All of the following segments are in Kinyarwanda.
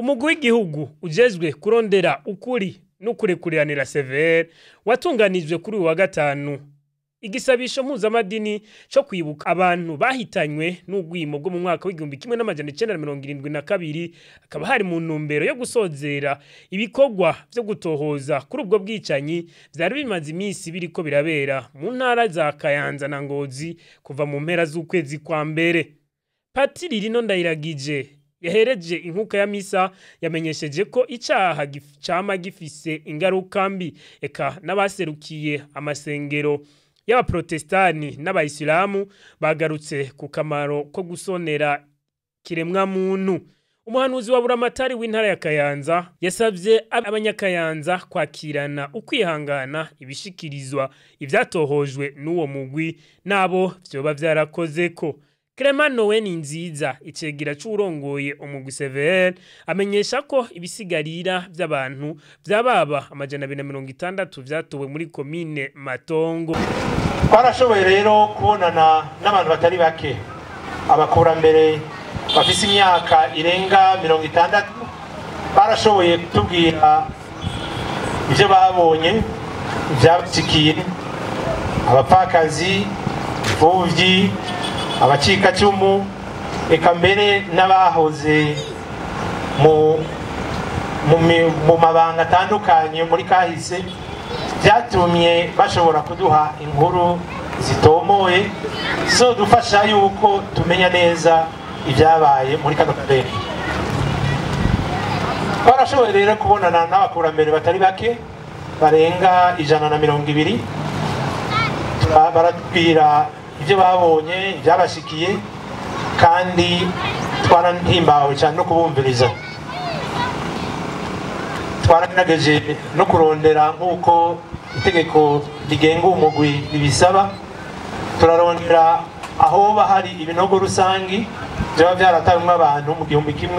Umugwi w'igihugu ujejwe kurondera ukuri n'ukurekuranira severe watunganijwe kuri uyu wa gatanu igisabisho mpuzamadini cyo kwibuka abantu bahitanywe n'ugwimo bwo mu mwaka w'igihumbi kimwe n'amajana 1972 akaba hari mu ntumbero yo gusozera ibikorwa byo gutohoza kuri ubwo bwicanyi byari bimaze iminsi biriko birabera mu ntara za Kayanza na Ngozi kuva mu mpera z'ukwezi kwa mbere. Patiri Rino Ndayiragije yahereje inkuka ya misa yamenyesheje ko icaha cama gifise ingaruka mbi eka n'abaserukiye amasengero y'abaprotestani n'abayisilamu bagarutse ku kamaro ko gusonera kiremwa muntu. Umuhanuzi wa Buramatari w'intara ya Kayanza yasavye abanyakayanza kwakirana ukwihangana ibishikirizwa ivyatohojwe n'uwo mugwi nabo vyoba vyarakozeko. Clement Noe Ninziza icegera c'urongoye umugwi severe amenyesha ko ibisigarira by'abantu byababa amajana 260 vyatowe muri komine Matongo. Barashoboye rero kubonana n'abantu batari bake abakurambere bafise imyaka irenga 60 barashoboye kutubwira ivyo babonye ivyabashikiye abapfakazi buvyi abacika cyumu eka mbere n'abahoze mu mabanga atandukanye muri kahise byatumye bashobora kuduha inkuru zitomoye zo dufasha yuko tumenya neza ibyabaye muri kano karere. Barashoboye rero kubonana n'abakurambere batari bake barenga 120 baratubwira ibyo babonye byabashikiye kandi twarantimbawe cyane no kubumviriza. Twaranageje no kurondera nk'uko itegeko rigenga umugwi ribisaba, turarondera aho bahari ibinogo rusangi byaba byaratarumwe abantu mu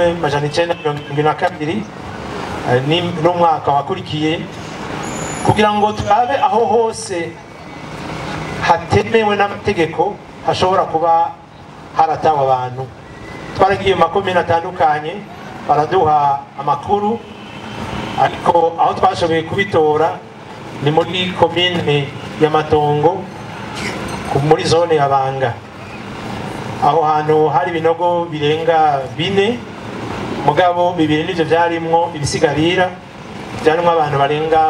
1972 n'umwaka wakurikiye kugira ngo turabe aho hose hatemewe n'amategeko hashobora kuba haratawe abantu. Twaragiye makomine atandukanye baraduha amakuru, ariko aho twashoboye kubitora ni muri komine ya Matongo muri zone ya Banga. Aho hantu hari ibinogo birenga 4 mugabo 2 nivyo vyarimwo ibisigarira byarimwo abantu barenga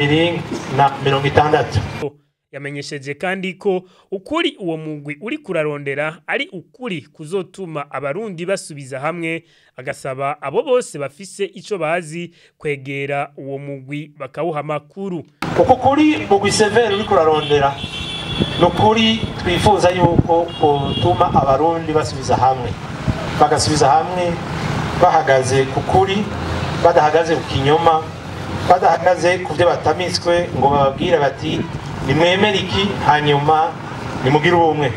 260. Yamenyesheje kandi ko ukuri uwo mugwi uri kurarondera ari ukuri kuzotuma abarundi basubiza hamwe, agasaba abo bose bafise ico bazi kwegera uwo mugwi bakawuha makuru. Uko kuri mugwi severe uri kurarondera nukuri twifuza yuko utuma abarundi basubiza hamwe, bagasubiza hamwe bahagaze kukuri, badahagaze ku kinyoma, badahagaze kuvyo batamiswe ngo bababwire bati nimwemere iki hanyuma nimugire ubumwe.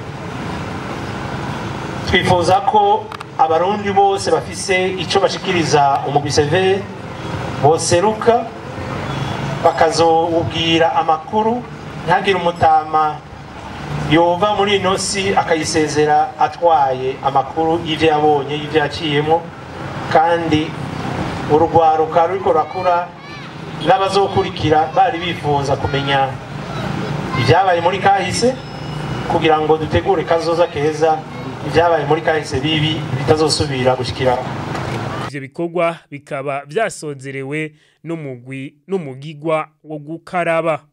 Twifuza ko abarundi bose bafise ico bashikiriza umugwi severe boseruka bakazobwira amakuru, ntagire umutama yova muri inosi akayisezera atwaye amakuru y'ivyo yabonye y'ivyo yaciyemo, kandi urugwaruka ruriko rakura n'abazokurikira bari bifuza kumenya ibyabaye muri kahise kugira ngo dutegure kazoza keza ibyabaye muri kahise bibi bitazosubira gushikira. Ivyo bikorwa bikaba byasozerewe n'umugwi n'umugigwa wo gukaraba.